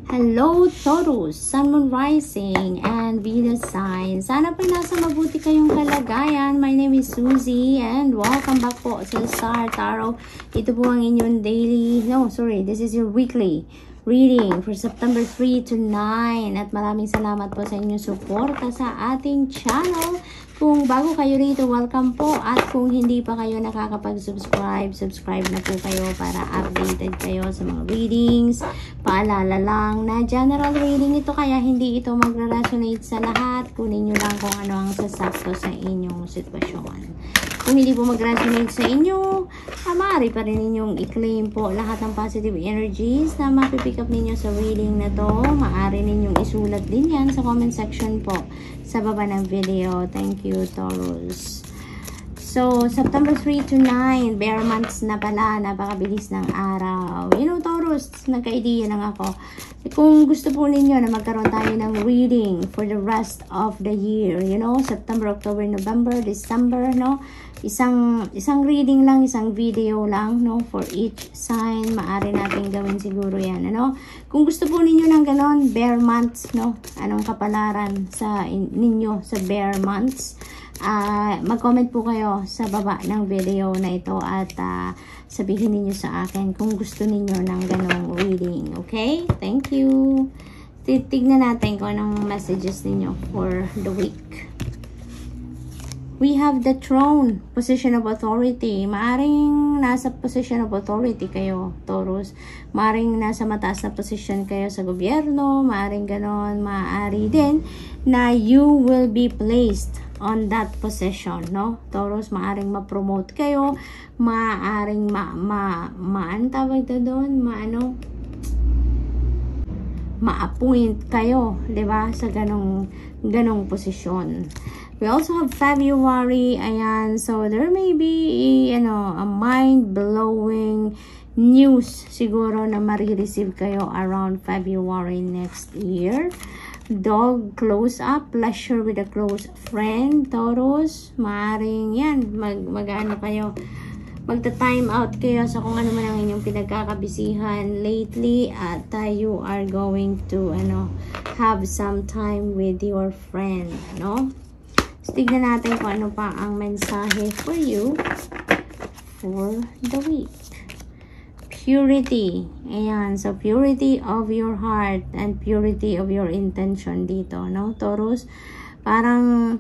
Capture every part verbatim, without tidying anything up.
Hello Taurus, Sun, Moon, Rising, and Venus sign. Sana po nasa mabuti kayong kalagayan. My name is Suzy and welcome back po sa Star Tarot. Ito po ang inyong daily, no sorry, this is your weekly reading for September three to nine. At maraming salamat po sa inyong suporta sa ating channel. Kung bago kayo rito, welcome po. At kung hindi pa kayo nakakapag-subscribe, subscribe na po kayo para updated kayo sa mga readings. Paalala lang na general reading ito, kaya hindi ito magre-resonate sa lahat. Kunin nyo lang kung ano ang sasakto sa inyong sitwasyon. Kung hindi po mag-resonate sa inyo, ah, maaari pa rin ninyong i-claim po lahat ng positive energies na mapipick up ninyo sa reading na to. Maaari ninyong isulat din yan sa comment section po sa baba ng video. Thank you, Taurus. So, September three to nine, bare months na pala, napakabilis ng araw. You know, Taurus, nagka-idea lang ako. Kung gusto po ninyo na magkaroon tayo ng reading for the rest of the year, you know, September, October, November, December, no? Isang, isang reading lang, isang video lang, no? For each sign, maaari natin gawin siguro yan, ano? Kung gusto po ninyo ng ganon, bare months, no? Anong kapalaran sa in, ninyo sa bare months? Uh, mag-comment po kayo sa baba ng video na ito at uh, sabihin niyo sa akin kung gusto niyo ng ganong reading. Okay? Thank you. Titignan natin kung anong messages niyo for the week. We have the throne, position of authority. Maaring nasa position of authority kayo, Taurus. Maaring nasa mataas na position kayo sa gobyerno. Maaring ganon. Maaari din na you will be placed on that position, no? Taurus, maaring ma-promote kayo, maaring ma, ma, ma, ano tawag na doon? Ma-ano? Ma-appoint kayo, di ba? Sa ganong, ganong posisyon. We also have February, ayan, so there may be, you know, a mind-blowing news siguro na marireceive kayo around February next year. Dog close up, pleasure with a close friend, Taurus. Maaring yan, mag, mag-ano kayo, magta-time out kayo sa kung ano man ang inyong pinagkakabisihan lately at uh, you are going to, ano, have some time with your friend, no? So, tignan natin kung ano pa ang mensahe for you for the week. Purity. Ayan. So, purity of your heart and purity of your intention dito, no? Taurus, parang,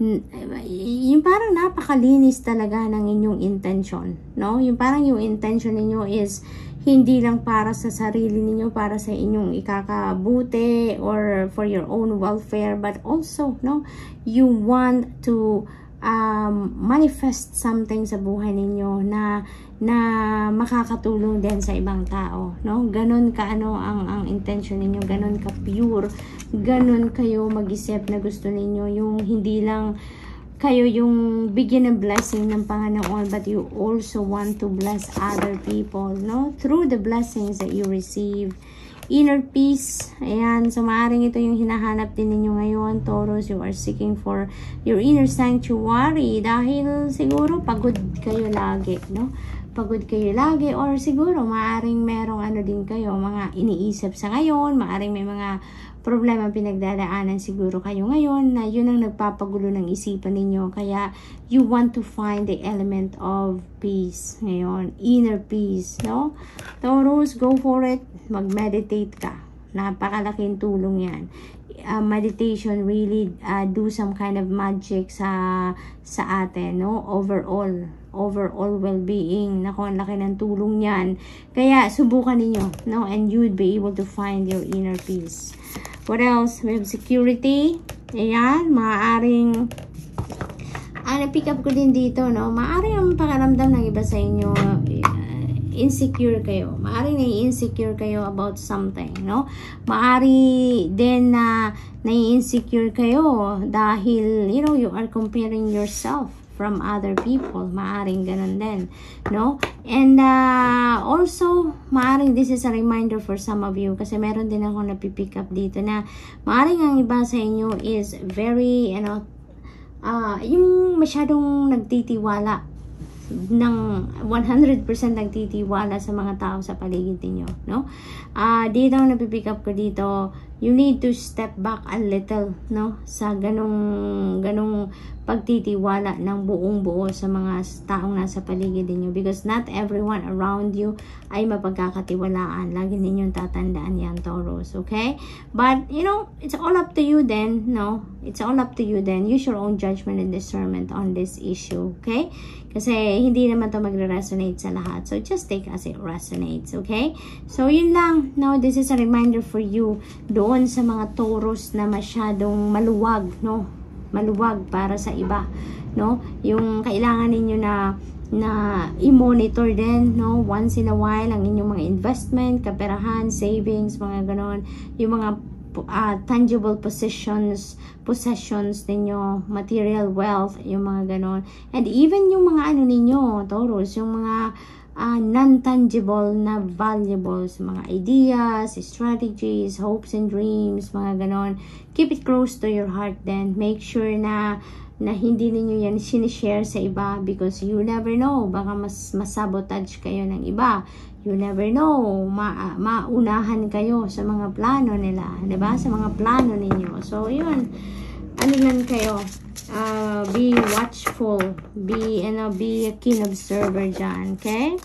yung parang napakalinis talaga ng inyong intention, no? Yung parang yung intention ninyo is hindi lang para sa sarili ninyo, para sa inyong ikakabuti or for your own welfare, but also, no? You want to um, manifest something sa buhay ninyo na na makakatulong din sa ibang tao, no? Ganon ka ano ang ang intention ninyo, ganon ka pure, ganon kayo mag-isip na gusto ninyo yung hindi lang kayo yung bigyan ng blessing ng Panginoon, but you also want to bless other people, no? Through the blessings that you receive. Inner peace, ayan, so maaaring ito yung hinahanap din ninyo ngayon, Taurus. You are seeking for your inner sanctuary dahil siguro pagod kayo lagi, no? Pagod kayo lagi, or siguro maaaring merong ano din kayo, mga iniisip sa ngayon, maaaring may mga problema pinagdadaanan siguro kayo ngayon na yun ang nagpapagulo ng isipan ninyo, kaya you want to find the element of peace ngayon, inner peace, no? Taurus, go for it, mag-meditate ka, napakalaking tulong yan. Uh, meditation really uh, do some kind of magic sa sa atin, no? Overall overall well-being, naku, ang laki ng tulong yan, kaya subukan ninyo, no? And you would be able to find your inner peace. What else? We have security, ayan, maaaring ah, na-pick up ko din dito, no? Maaaring ang pakaramdam ng iba sa inyo, insecure kayo. Maari nai-insecure kayo about something, no? Maari din na nai-insecure kayo dahil, you know, you are comparing yourself from other people. Maaring ganun din, no? And uh, also, maaring this is a reminder for some of you kasi meron din ako napipick up dito na maaring ang iba sa inyo is very, you know, uh, yung masyadong nagtitiwala ng one hundred percent nagtitiwala sa mga tao sa paligid ninyo, no? Ah, uh, dito ang napipick up ko dito, you need to step back a little, no? Sa ganong ganong pagtitiwala ng buong buo sa mga taong nasa paligid niyo, because not everyone around you ay mapagkakatiwalaan. Lagi ninyong tatandaan yan, Taurus, okay? But you know, it's all up to you then, no? It's all up to you then. Use your own judgment and discernment on this issue, okay? Kasi hindi naman to magre-resonate sa lahat. So just take as it resonates, okay? So yun lang. Now, this is a reminder for you doon sa mga Taurus na masyadong maluwag, no? Maluwag para sa iba, no? Yung kailangan ninyo na na i-monitor din, no? Once in a while ang inyong mga investment, kaperahan, savings, mga ganon, yung mga uh, tangible possessions, possessions ninyo, material wealth, yung mga ganon. And even yung mga ano ninyo, Taurus, yung mga uh, non-tangible na valuables, mga ideas, strategies, hopes and dreams, mga ganon. Keep it close to your heart then. Make sure na na hindi ninyo yan sinishare sa iba, because you never know, baka mas masabotage kayo ng iba. You never know, ma maunahan kayo sa mga plano nila, diba? Sa mga plano ninyo. So, yun. Ano lang kayo? Uh, be watchful. Be, you know, be a keen observer dyan. Okay?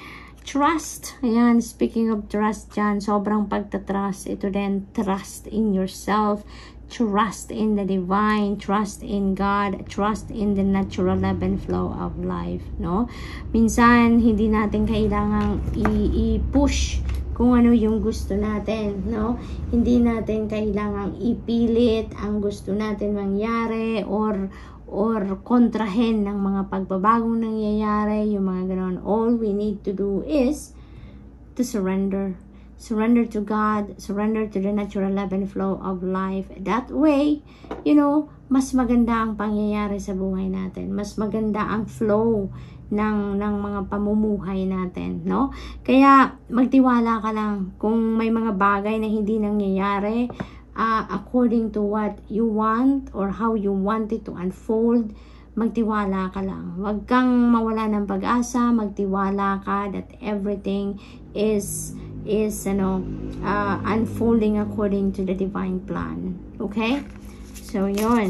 Trust. Ayan, speaking of trust dyan, sobrang pagtatrust. Ito din, trust in yourself. Trust in the divine, trust in God, trust in the natural ebb and flow of life, no? Minsan, hindi natin kailangang i-push kung ano yung gusto natin, no? Hindi natin kailangang ipilit ang gusto natin mangyari or or kontrahen ng mga pagbabagong nangyayari, yung mga ganon. All we need to do is to surrender. Surrender to God, surrender to the natural ebb and flow of life. That way, you know, mas maganda ang pangyayari sa buhay natin. Mas maganda ang flow ng, ng mga pamumuhay natin, no? Kaya, magtiwala ka lang kung may mga bagay na hindi nangyayari uh, according to what you want or how you want it to unfold. Magtiwala ka lang. Huwag kang mawala ng pag-asa. Magtiwala ka that everything is is ano uh, unfolding according to the divine plan. Okay? So, yun.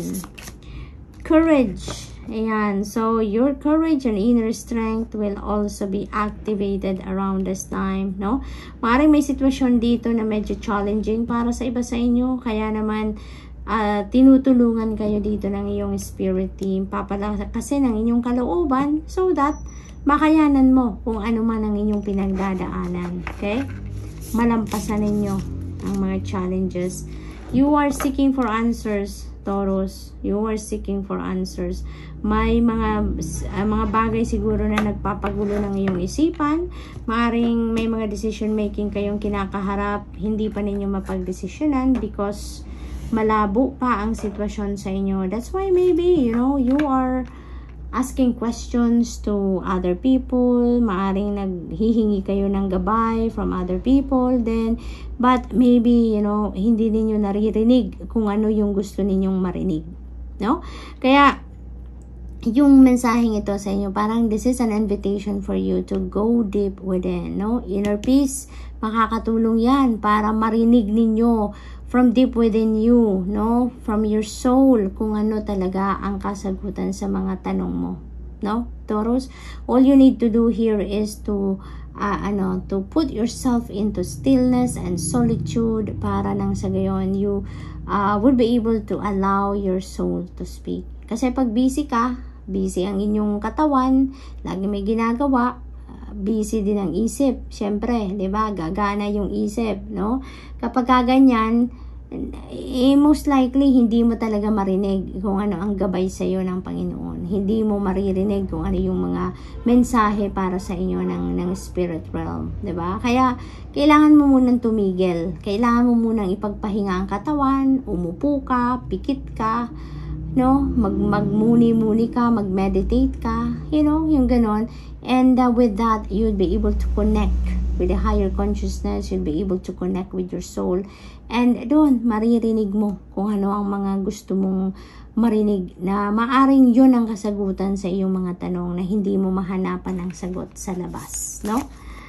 Courage. Ayan. So, your courage and inner strength will also be activated around this time, no? Maaaring may sitwasyon dito na medyo challenging para sa iba sa inyo. Kaya naman, uh, tinutulungan kayo dito ng iyong spirit team. Papalakasin ng inyong kalooban so that makayanan mo kung ano man ang inyong pinagdadaanan. Okay? Malampasan ninyo ang mga challenges. You are seeking for answers, Taurus. You are seeking for answers. May mga uh, mga bagay siguro na nagpapagulo ng iyong isipan. Maaring may mga decision making kayong kinakaharap, hindi pa ninyo mapagdesisyonan because malabo pa ang sitwasyon sa inyo. That's why maybe, you know, you are asking questions to other people. Maaring naghihingi kayo ng gabay from other people then, but maybe, you know, hindi ninyo naririnig kung ano yung gusto ninyong marinig, no? Kaya yung mensaheng ito sa inyo, parang this is an invitation for you to go deep within, no? Inner peace, makakatulong yan para marinig ninyo from deep within you, no? From your soul, kung ano talaga ang kasagutan sa mga tanong mo, no? Taurus, all you need to do here is to, uh, ano, to put yourself into stillness and solitude para nang sa gayon, you uh, would be able to allow your soul to speak. Kasi pag busy ka, busy ang inyong katawan, lagi may ginagawa, busy din ang isip, syempre, 'di ba? Gagana yung isip, no? Kapag ganyan, eh, most likely hindi mo talaga marinig kung ano ang gabay sa iyo ng Panginoon. Hindi mo maririnig kung ano yung mga mensahe para sa inyo ng ng spirit realm, 'di ba? Kaya kailangan mo munang tumigil. Kailangan mo munang ipagpahinga ang katawan, umupo ka, pikit ka, no? Mag magmuni-muni ka, mag-meditate ka, you know, yung ganon. And uh, with that, you'll be able to connect with a higher consciousness. You'll be able to connect with your soul. And doon, maririnig mo kung ano ang mga gusto mong marinig na maaring yun ang kasagutan sa iyong mga tanong na hindi mo mahanapan ng sagot sa labas, no?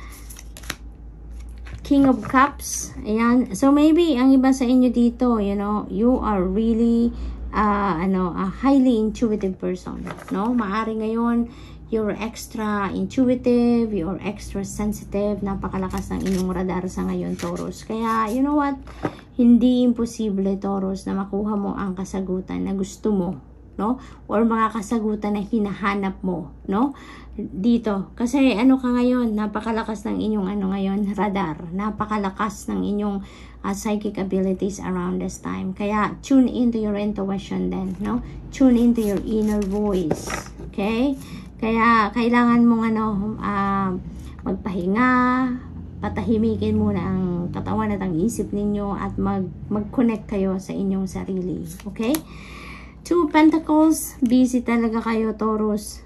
King of Cups, ayan. So maybe ang iba sa inyo dito, you know, you are really uh, ano, a highly intuitive person, no? Maari ngayon you're extra intuitive, you're extra sensitive, napakalakas ng inyong radar sa ngayon, Taurus. Kaya, you know what? Hindi imposible, Taurus, na makuha mo ang kasagutan na gusto mo, no? Or mga kasagutan na hinahanap mo, no? Dito. Kasi ano ka ngayon, napakalakas ng inyong ano ngayon, radar. Napakalakas ng inyong uh, psychic abilities around this time. Kaya, tune into your intuition then, no? Tune into your inner voice. Okay? Kaya, kailangan mong ano, uh, magpahinga, patahimikin muna ang katawan at ang isip ninyo at mag, mag-connect kayo sa inyong sarili. Okay? Two Pentacles, busy talaga kayo, Taurus.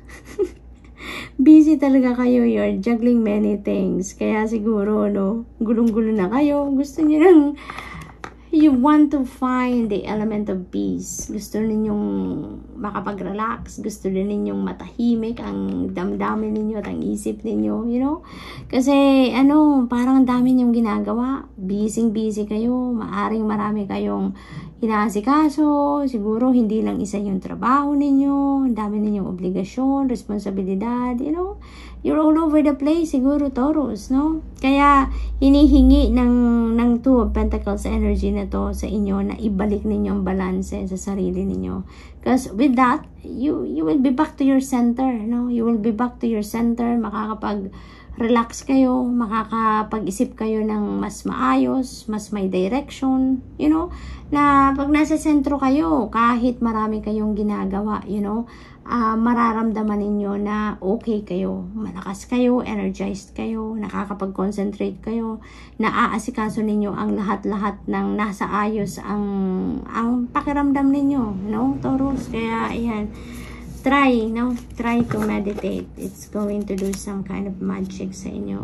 Busy talaga kayo. You're juggling many things. Kaya siguro, no, gulong-gulo na kayo. Gusto niyo lang, you want to find the element of peace. Gusto ninyong makapag-relax. Gusto din ninyong matahimik ang damdamin ninyo at ang isip ninyo, you know? Kasi, ano, parang dami ninyong ginagawa. Busy-busy kayo. Maaring marami kayong inaasikaso. Siguro, hindi lang isa yung trabaho ninyo. Ang dami ninyong obligasyon, responsibilidad, you know? You're all over the place, siguro, Taurus, no? Kaya, hinihingi ng, ng Two of Pentacles energy na to sa inyo na ibalik ninyo ang balance sa sarili ninyo. Because with that, you, you will be back to your center, no? You will be back to your center, makakapag-relax kayo, makakapag-isip kayo ng mas maayos, mas may direction, you know? Na pag nasa sentro kayo, kahit marami kayong ginagawa, you know, Uh, mararamdaman ninyo na okay kayo, malakas kayo, energized kayo, nakakapag-concentrate kayo, naaasikaso ninyo ang lahat-lahat ng nasa ayos ang, ang pakiramdam ninyo, no, Taurus? Kaya, ayan, try, no, try to meditate. It's going to do some kind of magic sa inyo.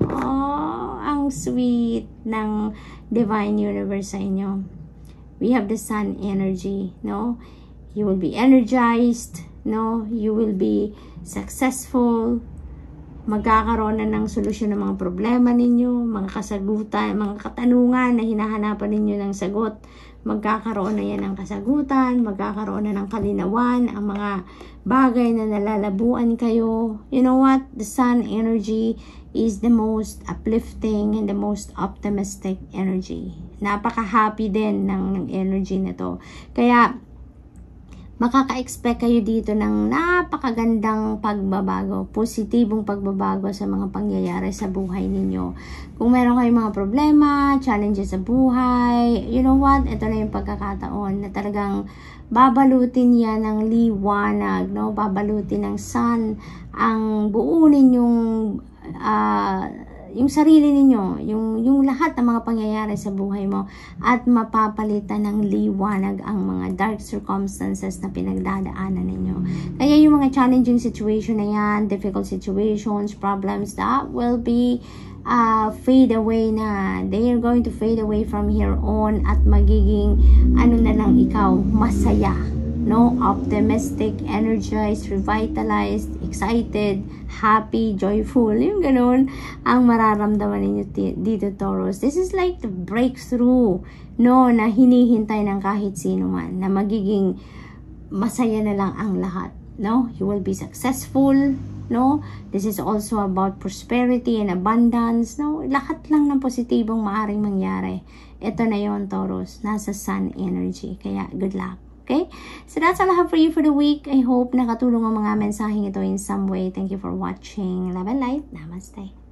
Oh, ang sweet ng Divine Universe sa inyo. We have the Sun energy, no? You will be energized, no, you will be successful, magkakaroon na ng solusyon ng mga problema ninyo, mga kasagutan, mga katanungan na hinahanapan ninyo ng sagot, magkakaroon na yan ng kasagutan, magkakaroon na ng kalinawan, ang mga bagay na nalalabuan kayo. You know what? The Sun energy is the most uplifting and the most optimistic energy. Napaka-happy din ng, ng energy na to. Kaya, makaka-expect kayo dito ng napakagandang pagbabago, positibong pagbabago sa mga pangyayari sa buhay ninyo. Kung meron kayong mga problema, challenges sa buhay, you know what? Ito na yung pagkakataon na talagang babalutin yan ng liwanag, no? Babalutin ng sun ang buo ninyong uh, yung sarili ninyo, yung, yung lahat ng mga pangyayari sa buhay mo at mapapalitan ng liwanag ang mga dark circumstances na pinagdadaanan ninyo. Kaya yung mga challenging situation na yan, difficult situations, problems, that will be uh, fade away na. They are going to fade away from here on at magiging ano na lang ikaw, masaya. No, optimistic, energized, revitalized, excited, happy, joyful, yung ganun ang mararamdaman ninyo dito, Taurus. This is like the breakthrough, no, na hinihintay ng kahit sino man, na magiging masaya na lang ang lahat, no? You will be successful, no? This is also about prosperity and abundance, no? Lahat lang ng positibong maaring mangyari. Ito na yon, Taurus, nasa Sun energy. Kaya, good luck. Okay? So that's all I have for you for the week. I hope nakatulong ang mga mensaheng ito in some way. Thank you for watching. Love and light. Namaste.